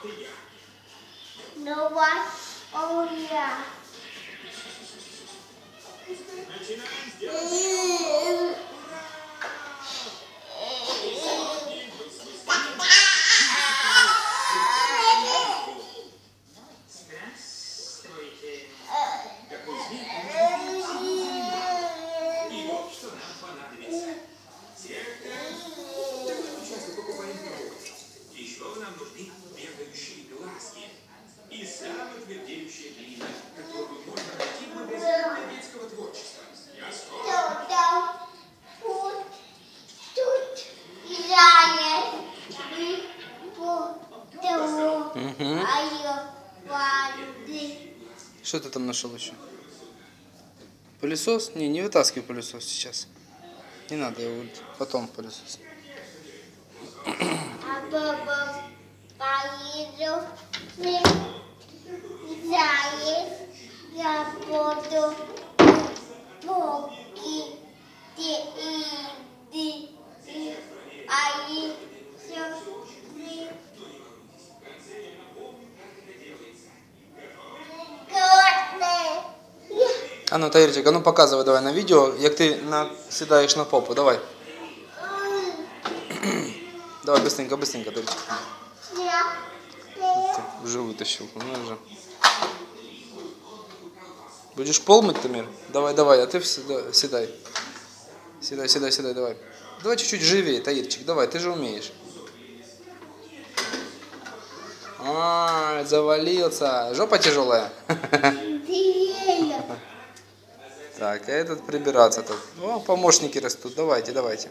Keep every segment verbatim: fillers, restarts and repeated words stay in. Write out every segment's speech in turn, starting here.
No one. Oh yeah. Угу. Что ты там нашел еще? Пылесос? Не, не вытаскивай пылесос сейчас. Не надо его, потом пылесос. Я буду поки ты а А ну, Таирчик, а ну показывай давай на видео, як ты на... сідаєш на попу, давай. Давай, быстренько, быстренько, Таирчик. Уже вытащил, ну уже. Будешь пол мыть, Тамир? Давай, давай, а ты седай. Седай, седай, седай, давай. Давай чуть-чуть живее, Таирчик, давай, ты же умеешь. А, завалился. Жопа тяжелая. Так, а этот прибираться тут. О, помощники растут. Давайте, давайте.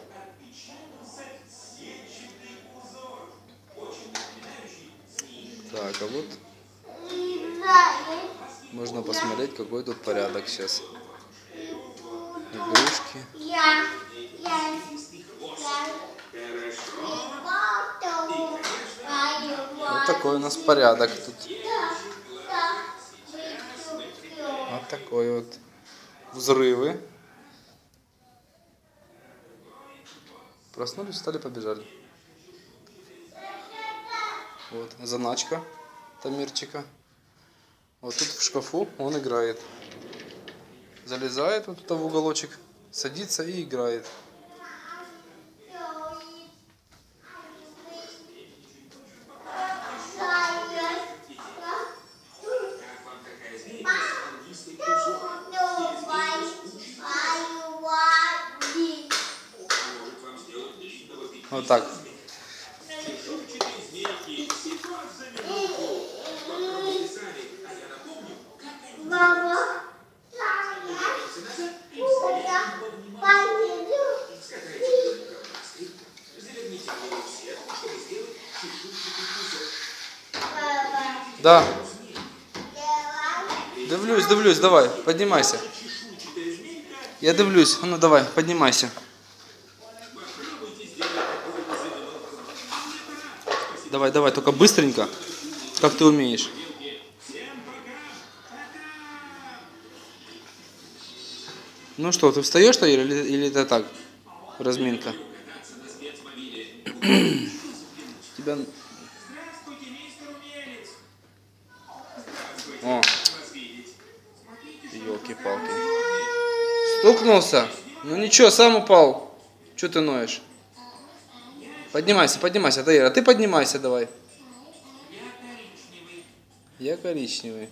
Так, а вот можно посмотреть, какой тут порядок сейчас. Игрушки. Вот такой у нас порядок тут. Вот такой вот. Взрывы. Проснулись, встали, побежали. Вот, заначка Тамирчика. Вот тут в шкафу он играет. Залезает вот туда в уголочек, садится и играет. Вот так. Да. Дивлюсь, дивлюсь, давай, поднимайся. Я дивлюсь, ну давай, поднимайся. Давай, давай, только быстренько, как ты умеешь. Ну что, ты встаешь, Таир, или, или это так, разминка? Тебя... О, елки-палки. Стукнулся? Ну ничего, сам упал. Че ты ноешь? Поднимайся, поднимайся, Таир, а ты поднимайся давай. Я коричневый.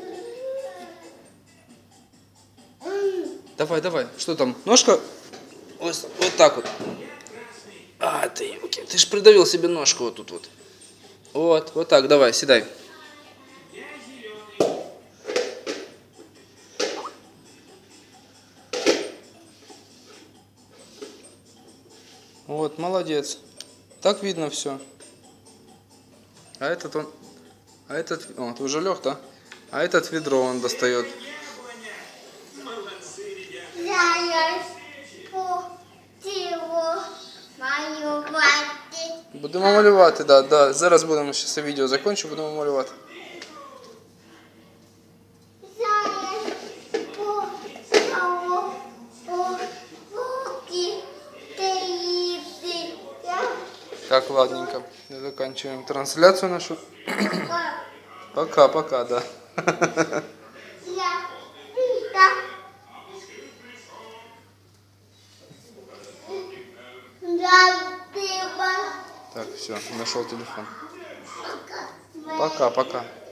Давай, давай, что там? Ножка? Вот, вот так вот. А, ты, елки, ты ж придавил себе ножку вот тут вот. Вот, вот так, давай, седай. Вот, молодец. Так видно все. А этот он... А этот... О, ты уже лег, да? А этот ведро он достает. Будемо малювати, да, да. Зараз будемо, ще це відео закінчу, будемо малювати. Как? Так, ладненько. Заканчиваем трансляцию нашу. Пока-пока, да. Я. Да. Так, все, нашел телефон. Пока-пока.